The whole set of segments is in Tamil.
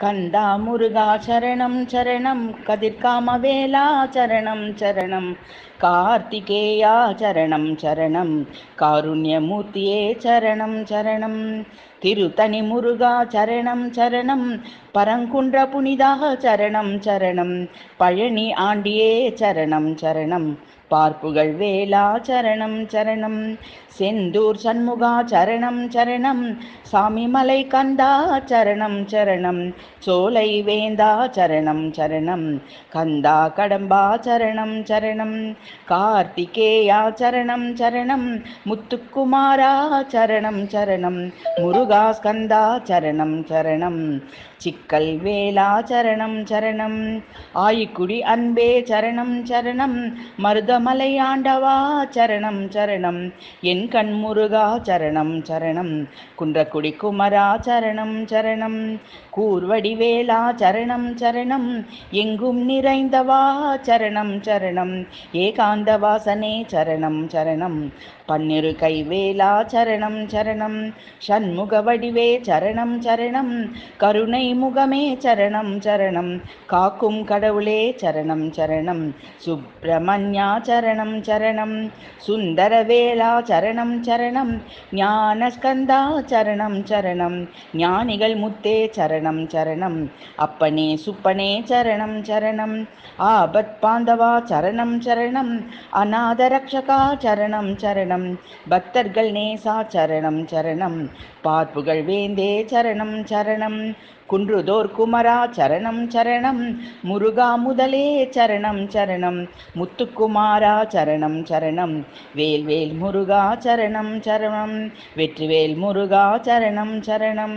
கந்தா முருகா சரணம் சரணம் கதிர்காமவேலா சரணம் சரணம் கார்த்திகேயா சரணம் சரணம் காருண்யமூர்த்தியே சரணம் சரணம் திருத்தணி முருகா சரணம் சரணம் பரங்குன்ற புனிதா சரணம் சரணம் பழனி ஆண்டியே சரணம் சரணம் பார்ப்புகள் வேலா சரணம் சரணம் செந்தூர் சண்முகா சரணம் சரணம் சாமிமலை கந்தா சரணம் சரணம் சோலை வேந்தா சரணம் சரணம் கந்தா கடம்பா சரணம் சரணம் கார்த்திகேயா சரணம் சரணம் முத்துக்குமாரா சரணம் சரணம் முருகா ஸ்கந்தா சரணம் சரணம் சிக்கல் வேலா சரணம் சரணம் ஆயிக்குடி அன்பே சரணம் சரணம் மருதமலை ஆண்டவா சரணம் சரணம் என் கண் முருகா சரணம் சரணம் குன்றக்குடி குமரா சரணம் சரணம் கூர்வடி வேலா சரணம் சரணம் எங்கும் நிறைந்தவா சரணம் சரணம் ஏகாந்த வாசனே சரணம் சரணம் பன்னிரு கைவேலா சரணம் சரணம் சண்முக வடிவே சரணம் சரணம் கருணை முகமே சரணம் சரணம் காக்கும் கடவுளே சரணம் சரணம் சுப்பிரமணியா சரணம் சரணம் சுந்தரவேலா சரணம் சரணம் ஞானஸ்கந்தா சரணம் சரணம் ஞானிகள் முத்தே சரணம் சரணம் அப்பனே சுப்பனே சரணம் சரணம் ஆபத் பாந்தவா சரணம் சரணம் அநாத ரக்ஷகா சரணம் சரணம் பக்தர்கள் நேசா சரணம் சரணம் பார்ப்புகள் வேந்தே சரணம் சரணம் குன்றுதோர் குமரா சரணம் சரணம் முருகா முதலே சரணம் சரணம் முத்துக்குமாரா சரணம் சரணம் வேல்வேல் முருகா சரணம் சரணம் வெற்றிவேல் முருகா சரணம் சரணம்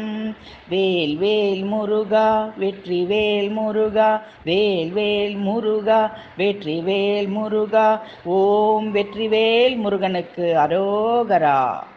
வேல்வேல் முருகா வெற்றிவேல் முருகா வேல்வேல் முருகா வெற்றிவேல் முருகா ஓம் வெற்றிவேல் முருகனுக்கு அரோகரா.